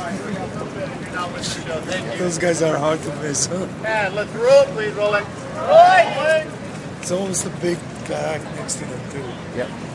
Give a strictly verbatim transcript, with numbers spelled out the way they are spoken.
Those guys are hard to miss, huh? And let's roll, please roll it. Roll it. It's almost a big guy next to them, too. Yep.